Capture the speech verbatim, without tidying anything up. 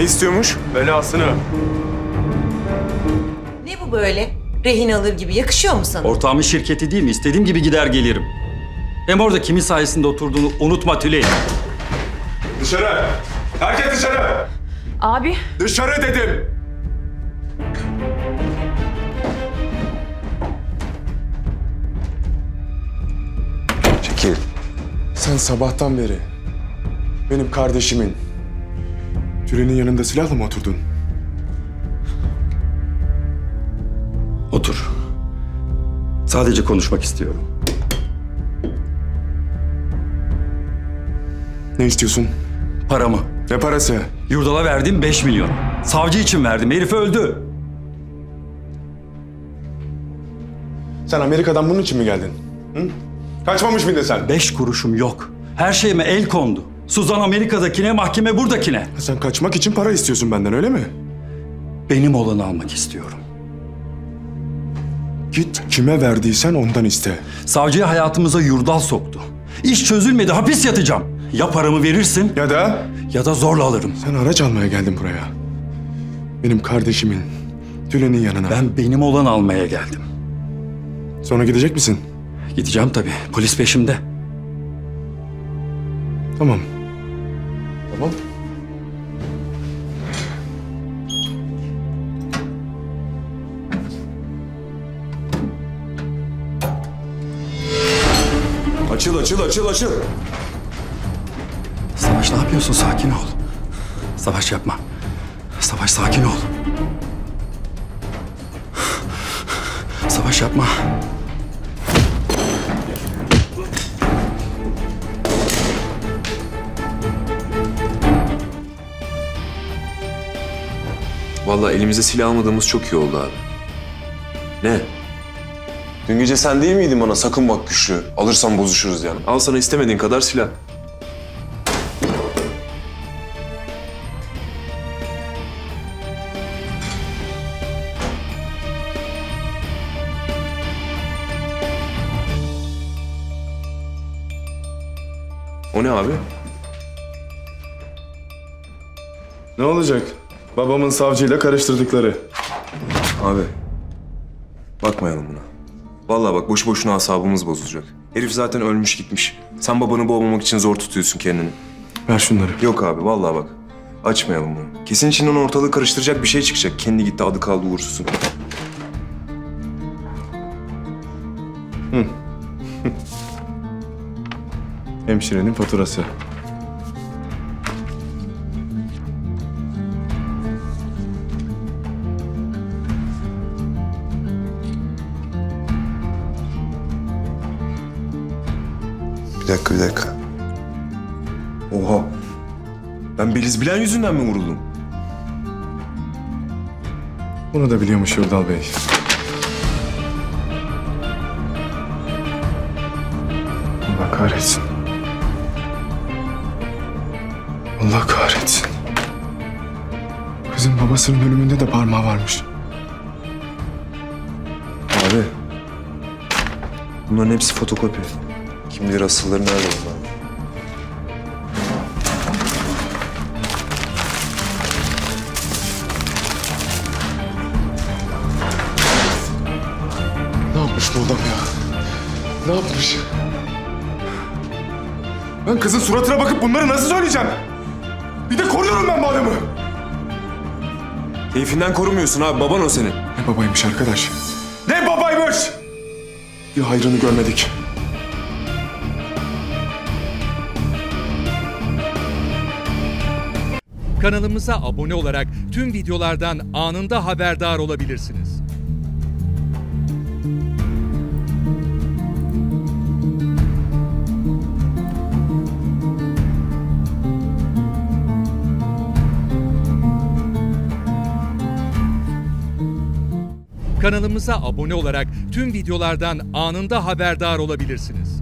Ne istiyormuş? Belasını. Ne bu böyle? Rehin alır gibi yakışıyor mu sana? Ortağımın şirketi değil mi? İstediğim gibi gider gelirim. Hem orada kimin sayesinde oturduğunu unutma Tülay. Dışarı! Herkes dışarı! Abi. Dışarı dedim! Çekil. Sen sabahtan beri benim kardeşimin Tülin'in yanında silahla mı oturdun? Otur. Sadece konuşmak istiyorum. Ne istiyorsun? Paramı. Ne parası? Yurdal'a verdiğim beş milyon. Savcı için verdim. Herif öldü. Sen Amerika'dan bunun için mi geldin? Hı? Kaçmamış mıydın sen? Beş kuruşum yok. Her şeyime el kondu. Suzan Amerika'dakine, mahkeme buradakine. Sen kaçmak için para istiyorsun benden, öyle mi? Benim olanı almak istiyorum. Git kime verdiysen ondan iste. Savcıyı hayatımıza Yurdal soktu. İş çözülmedi, hapis yatacağım. Ya paramı verirsin Ya da ya da zorla alırım. sen araç almaya geldin buraya. Benim kardeşimin, Tülin'in yanına. Ben benim olanı almaya geldim. Sonra gidecek misin? Gideceğim tabii. Polis peşimde. Tamam. Tamam. Açıl, açıl, açıl, açıl. Savaş ne yapıyorsun? Sakin ol. Savaş yapma. Savaş sakin ol. Savaş yapma. Vallahi elimize silah almadığımız çok iyi oldu abi. Ne? Dün gece sen değil miydin bana sakın bak güçlü, alırsan bozuşuruz yani. Al sana istemediğin kadar silah. O ne abi? Ne olacak? Babamın savcıyla karıştırdıkları. Abi, bakmayalım buna. Vallahi bak boşu boşuna asabımız bozulacak. Herif zaten ölmüş gitmiş. Sen babanı boğmamak için zor tutuyorsun kendini. Ver şunları. Yok abi vallahi bak. Açmayalım bunu. Kesin içinden ortalığı karıştıracak bir şey çıkacak. Kendi gitti adı kaldı uğursuzun. Hemşirenin faturası. Bir dakika bir dakika. Oha. Ben Beliz Bilen yüzünden mi vuruldum? Bunu da biliyormuş Yurdal Bey. Allah kahretsin. Allah kahretsin. Kızın babasının ölümünde de parmağı varmış. Abi. Bunların hepsi fotokopi. Kim bilir asılları nerede bunlar? Ne yapmış bu adam ya? Ne yapmış? Ben kızın suratına bakıp bunları nasıl söyleyeceğim? Bir de koruyorum ben bu adamı. Keyfinden korumuyorsun abi. Baban o senin. Ne babaymış arkadaş? Ne babaymış? Bir hayrını görmedik. Kanalımıza abone olarak tüm videolardan anında haberdar olabilirsiniz. Kanalımıza abone olarak tüm videolardan anında haberdar olabilirsiniz.